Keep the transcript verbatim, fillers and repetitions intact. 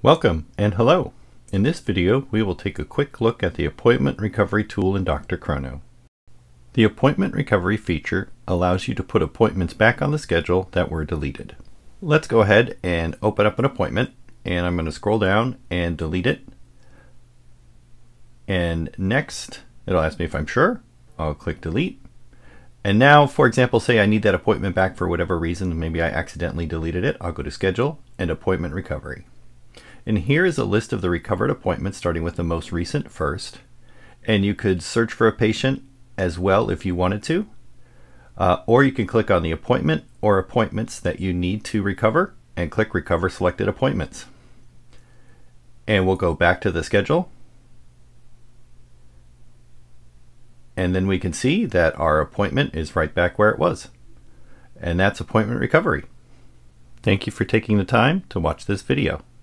Welcome and hello. In this video, we will take a quick look at the appointment recovery tool in DrChrono. The appointment recovery feature allows you to put appointments back on the schedule that were deleted. Let's go ahead and open up an appointment, and I'm going to scroll down and delete it. And next, it'll ask me if I'm sure. I'll click delete. And now, for example, say I need that appointment back for whatever reason, maybe I accidentally deleted it. I'll go to schedule and appointment recovery. And here is a list of the recovered appointments, starting with the most recent first. And you could search for a patient as well if you wanted to. Uh, or you can click on the appointment or appointments that you need to recover and click recover selected appointments. And we'll go back to the schedule. And then we can see that our appointment is right back where it was. And that's appointment recovery. Thank you for taking the time to watch this video.